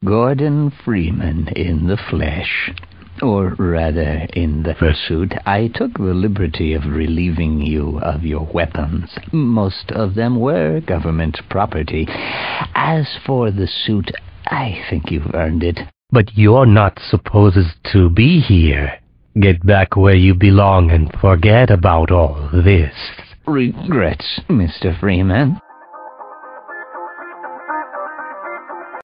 Gordon Freeman in the flesh. Or rather, in the fursuit. I took the liberty of relieving you of your weapons. Most of them were government property. As for the suit, I think you've earned it. But you're not supposed to be here. Get back where you belong and forget about all this. Regrets, Mr. Freeman.